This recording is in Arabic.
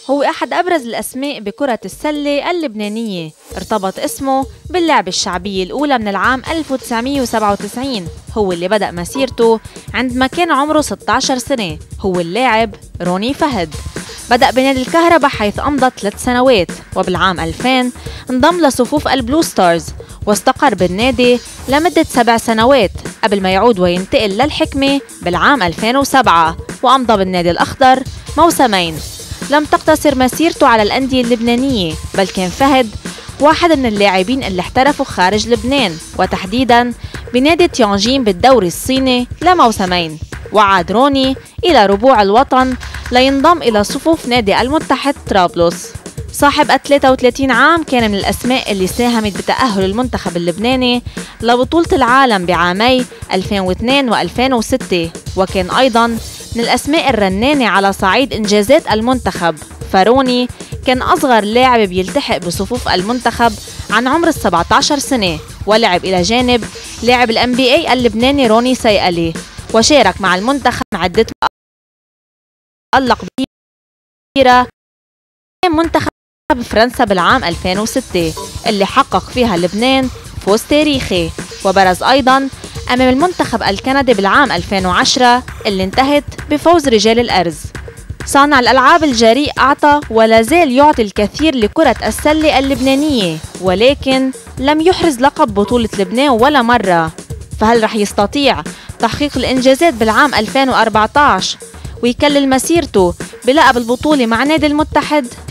هو أحد أبرز الأسماء بكرة السلة اللبنانية، ارتبط اسمه باللعبة الشعبية الأولى من العام 1997. هو اللي بدأ مسيرته عندما كان عمره 16 سنة. هو اللاعب روني فهد. بدأ بنادي الكهرباء حيث أمضى 3 سنوات، وبالعام 2000 انضم لصفوف البلو ستارز واستقر بالنادي لمدة 7 سنوات قبل ما يعود وينتقل للحكمة بالعام 2007 وأمضى بالنادي الأخضر موسمين. لم تقتصر مسيرته على الأندية اللبنانية، بل كان فهد واحد من اللاعبين اللي احترفوا خارج لبنان، وتحديداً بنادي تيانجين بالدوري الصيني لموسمين. وعاد روني إلى ربوع الوطن لينضم إلى صفوف نادي المتحد طرابلس. صاحب 33 عام، كان من الأسماء اللي ساهمت بتأهل المنتخب اللبناني لبطولة العالم بعامي 2002 و2006، وكان أيضاً من الأسماء الرنانة على صعيد إنجازات المنتخب. فروني كان أصغر لاعب بيلتحق بصفوف المنتخب عن عمر 17 سنة، ولعب إلى جانب لاعب NBA اللبناني روني سيئلي، وشارك مع المنتخب عدة ألق كبيرة منتخب فرنسا بالعام 2006 اللي حقق فيها لبنان فوز تاريخي، وبرز أيضاً أمام المنتخب الكندي بالعام 2010 اللي انتهت بفوز رجال الأرز. صانع الألعاب الجريء أعطى ولا زال يعطي الكثير لكرة السلة اللبنانية، ولكن لم يحرز لقب بطولة لبنان ولا مرة. فهل رح يستطيع تحقيق الإنجازات بالعام 2014 ويكلل مسيرته بلقب البطولة مع نادي المتحد؟